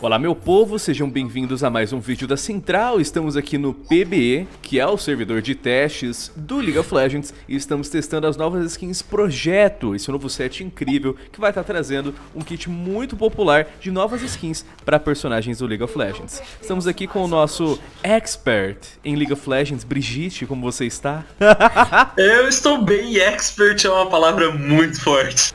Olá meu povo, sejam bem-vindos a mais um vídeo da Central. Estamos aqui no PBE, que é o servidor de testes do League of Legends, e estamos testando as novas skins Projeto, esse novo set incrível que vai estar trazendo um kit muito popular de novas skins para personagens do League of Legends. Estamos aqui com o nosso expert em League of Legends, Brigitte, como você está? Eu estou bem, expert é uma palavra muito forte.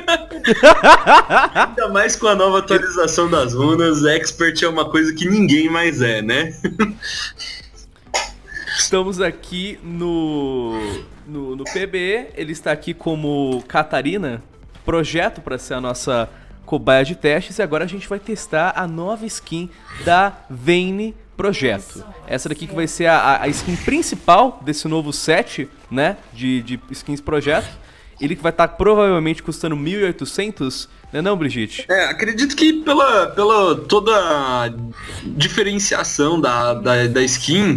Ainda mais com a nova atualização das runas, expert é uma coisa que ninguém mais é, né? Estamos aqui no PBE, ele está aqui como Catarina, projeto para ser a nossa cobaia de testes, e agora a gente vai testar a nova skin da Vayne Projeto. Essa daqui que vai ser a skin principal desse novo set, né, de skins Projeto. Ele que vai estar provavelmente custando 1.800, né não, Brigitte? Acredito que pela toda a diferenciação da skin,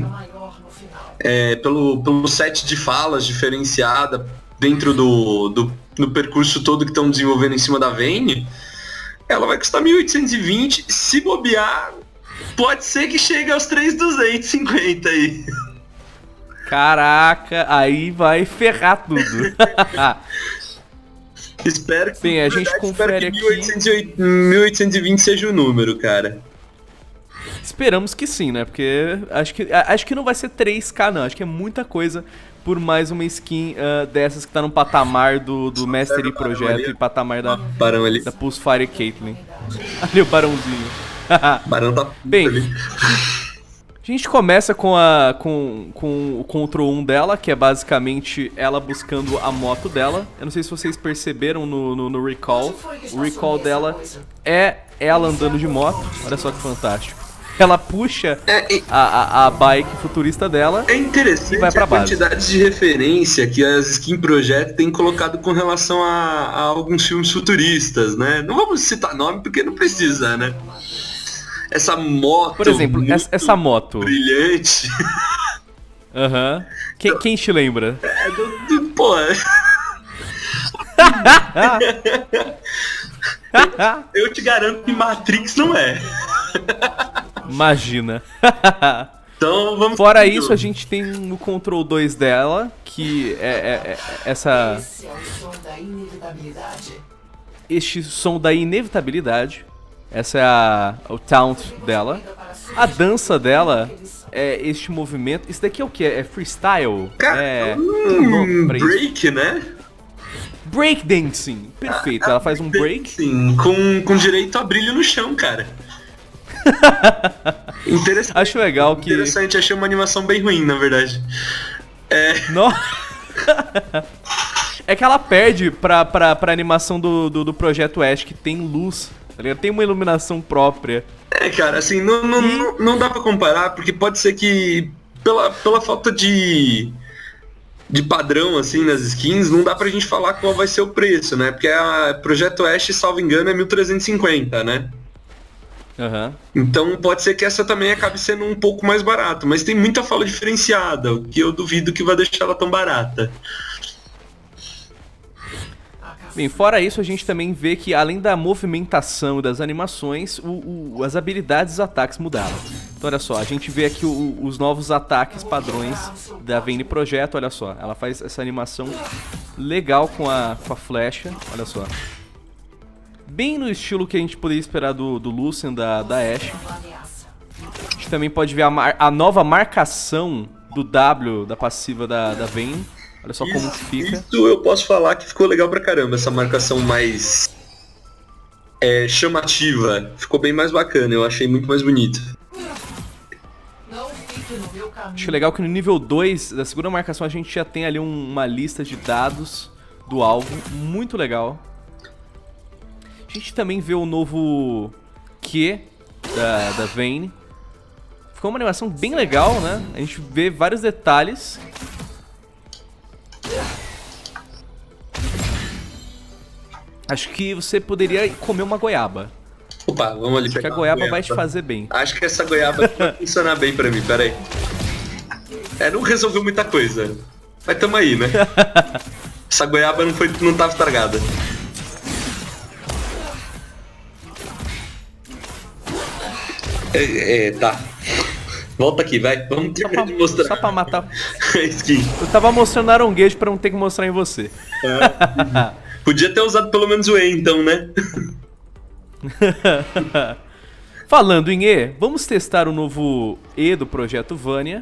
pelo set de falas diferenciada dentro do percurso todo que estão desenvolvendo em cima da Vayne, ela vai custar 1.820, se bobear, pode ser que chegue aos 3.250 aí. Caraca, aí vai ferrar tudo. Espero que, bem, a gente confere aqui. 1820 seja o número, cara. Esperamos que sim, né? Porque acho que não vai ser 3K, não. Acho que é muita coisa por mais uma skin dessas que tá no patamar do Mastery Projeto e patamar da Pulsefire Caitlyn. Ali o Barãozinho. Barão tá bem ali. A gente começa com o Control 1 dela, que é basicamente ela buscando a moto dela. Eu não sei se vocês perceberam no recall. O recall dela é ela andando de moto. Olha só que fantástico. Ela puxa a bike futurista dela e vai pra base. A quantidade de referência que as Skin Project têm colocado com relação a alguns filmes futuristas, né? Não vamos citar nome porque não precisa, né? Essa moto, por exemplo, essa moto brilhante. Aham. Quem te lembra? Pô. Eu te garanto que Matrix não é. Imagina. Então vamos. Fora isso, a gente tem o Control 2 dela, que é essa. Este som da inevitabilidade. Essa é o taunt dela. A dança dela é este movimento. Isso daqui é o que? É freestyle? Cara, break, né? Breakdancing. Perfeito. Ela faz um break. Sim, com direito a brilho no chão, cara. Interessante. Acho legal que... Interessante, achei uma animação bem ruim, na verdade. É que ela perde pra animação do Projeto Ash, que tem luz. Tem uma iluminação própria. Cara, assim, não dá pra comparar, porque pode ser que pela falta de padrão, assim, nas skins, não dá pra gente falar qual vai ser o preço, né? Porque a Projeto Ash, salvo engano, é 1.350, né? Uhum. Então pode ser que essa também acabe sendo um pouco mais barato, mas tem muita fala diferenciada, o que eu duvido que vai deixar ela tão barata. Bem, fora isso, a gente também vê que além da movimentação e das animações, as habilidades e os ataques mudaram. Então olha só, a gente vê aqui os novos ataques padrões da Vayne Projeto, olha só. Ela faz essa animação legal com a flecha, olha só. Bem no estilo que a gente poderia esperar do Lucian, da Ashe. A gente também pode ver a nova marcação do W, da passiva da Vayne. Olha só como fica. Isso eu posso falar que ficou legal pra caramba, essa marcação mais chamativa. Ficou bem mais bacana, eu achei muito mais bonito. Acho legal que no nível 2 da segunda marcação a gente já tem ali uma lista de dados do alvo, muito legal. A gente também vê o novo Q da Vayne. Ficou uma animação bem legal, né? A gente vê vários detalhes. Acho que você poderia comer uma goiaba. Opa, vamos ali. Acho que a goiaba vai te fazer bem. Acho que essa goiaba vai funcionar bem pra mim, pera aí. Não resolveu muita coisa. Mas tamo aí, né? Essa goiaba não tava estragada. Tá. Volta aqui, vai. Vamos terminar de mostrar. Só pra matar. A skin. Eu tava mostrando Aronguejo pra não ter que mostrar em você. Podia ter usado pelo menos o E, então, né? Falando em E, vamos testar o novo E do Projeto Vania.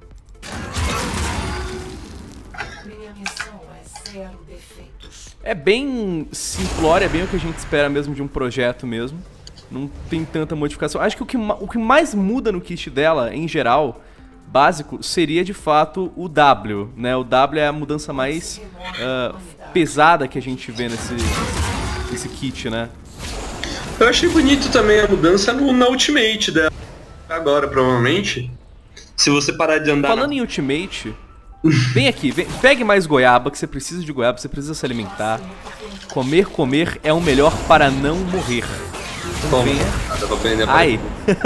É bem simplório, é bem o que a gente espera mesmo de um projeto mesmo. Não tem tanta modificação. Acho que o que mais muda no kit dela, em geral, básico, seria de fato o W, né? O W é a mudança mais pesada que a gente vê nesse kit, né? Eu achei bonito também a mudança na Ultimate dela. Agora, provavelmente. Se você parar de andar... Falando em Ultimate, vem aqui, pegue mais goiaba, que você precisa de goiaba, você precisa se alimentar. Comer é o melhor para não morrer. Então venha. Aí.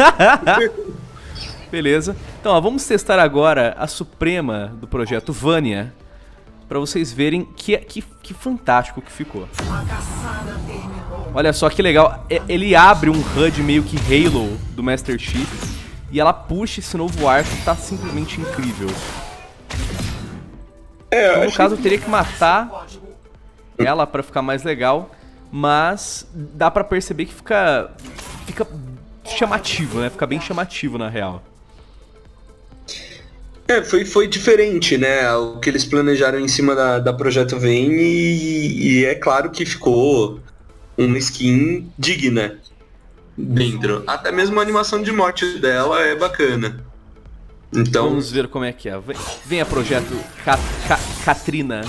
Beleza. Então, ó, vamos testar agora a Suprema do Projeto Vania, pra vocês verem que fantástico que ficou. Olha só que legal, ele abre um HUD meio que Halo do Master Chief e ela puxa esse novo arco, tá simplesmente incrível. Então, no caso eu teria que matar ela pra ficar mais legal, mas dá pra perceber que fica chamativo, né? Fica bem chamativo na real. Foi diferente, né? O que eles planejaram em cima da Projeto Vayne e é claro que ficou uma skin digna dentro. Até mesmo a animação de morte dela é bacana. Então... Vamos ver como é que é. Venha, Projeto Katrina.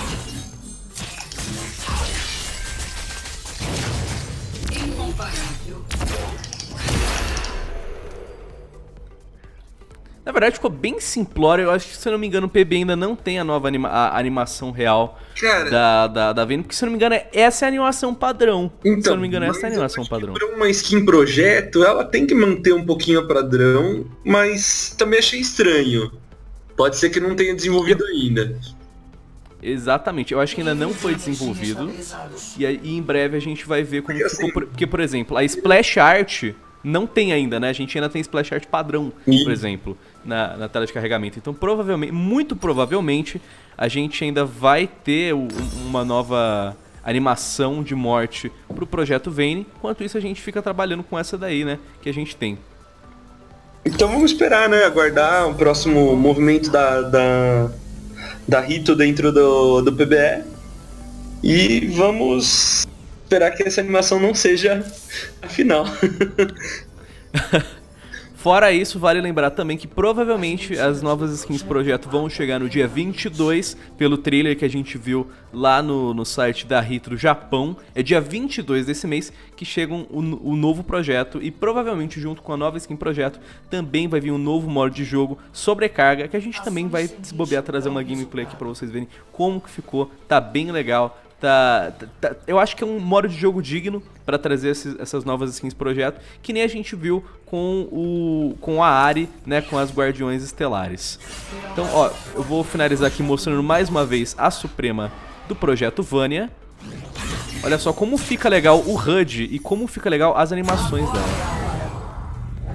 Na verdade ficou bem simplório, eu acho que se eu não me engano o PB ainda não tem a nova animação real da Vayne, porque se eu não me engano essa é a animação padrão. Então, se eu não me engano essa é a animação padrão. Para uma skin projeto, ela tem que manter um pouquinho a padrão, mas também achei estranho. Pode ser que não tenha desenvolvido ainda. Exatamente, eu acho que ainda não foi desenvolvido e em breve a gente vai ver como ficou, porque por exemplo, a Splash Art não tem ainda, né? A gente ainda tem Splash Art padrão, por exemplo, na tela de carregamento. Então, provavelmente, muito provavelmente, a gente ainda vai ter uma nova animação de morte pro Projeto Vayne. Enquanto isso, a gente fica trabalhando com essa daí, né? Que a gente tem. Então vamos esperar, né? Aguardar o próximo movimento da Rito dentro do PBE. E vamos... esperar que essa animação não seja a final. Fora isso, vale lembrar também que provavelmente as novas skins projeto vão chegar no dia 22, pelo trailer que a gente viu lá no site da Rito do Japão. É dia 22 desse mês que chega o novo projeto e provavelmente junto com a nova skin projeto também vai vir um novo modo de jogo, Sobrecarga, que a gente também vai se bobear trazer uma gameplay aqui pra vocês verem como que ficou, tá bem legal. Eu acho que é um modo de jogo digno para trazer essas novas skins projeto, que nem a gente viu com a Ahri, né, com as Guardiões Estelares. Então, ó, eu vou finalizar aqui mostrando mais uma vez a Suprema do Projeto Vania. Olha só como fica legal o HUD e como fica legal as animações dela.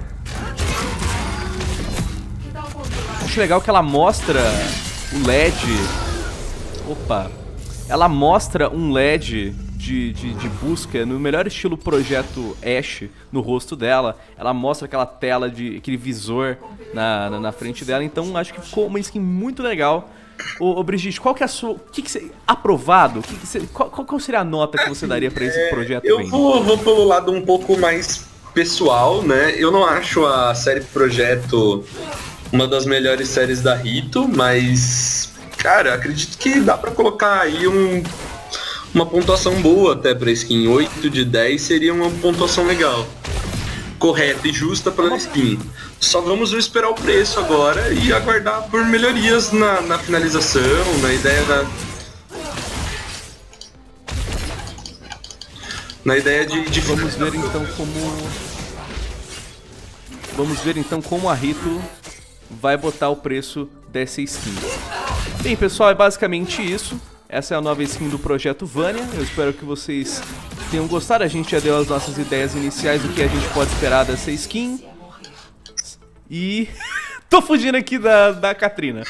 Acho legal que ela mostra o LED. Opa! Ela mostra um LED de busca no melhor estilo Projeto Ash no rosto dela. Ela mostra aquela tela, aquele visor na frente dela. Então acho que ficou uma skin muito legal. Ô Brigitte, qual que é a sua... aprovado? Qual seria a nota que você daria pra esse projeto? Eu vou pelo lado um pouco mais pessoal, né? Eu não acho a série Projeto uma das melhores séries da Rito, mas... cara, acredito que dá pra colocar aí uma pontuação boa até pra skin. 8 de 10 seria uma pontuação legal. Correta e justa pra skin. Só vamos esperar o preço agora e aguardar por melhorias na finalização, na ideia da... na ideia de... Vamos ver então como... vamos ver então como a Rito vai botar o preço dessa skin. Bem, pessoal, é basicamente isso. Essa é a nova skin do Projeto Vania. Eu espero que vocês tenham gostado. A gente já deu as nossas ideias iniciais do que a gente pode esperar dessa skin. E tô fugindo aqui da Katrina.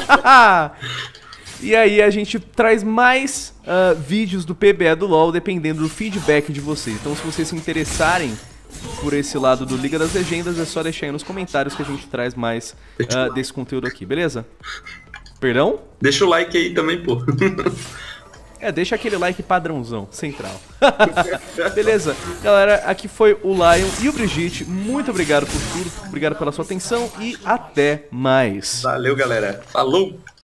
E aí a gente traz mais vídeos do PBE do LoL, dependendo do feedback de vocês. Então se vocês se interessarem por esse lado do Liga das Legendas, é só deixar aí nos comentários que a gente traz mais desse conteúdo aqui, beleza? Perdão? Deixa o like aí também, pô. Deixa aquele like padrãozão, central. Beleza, galera, aqui foi o Lion e o Brigitte. Muito obrigado por tudo, obrigado pela sua atenção e até mais. Valeu, galera. Falou!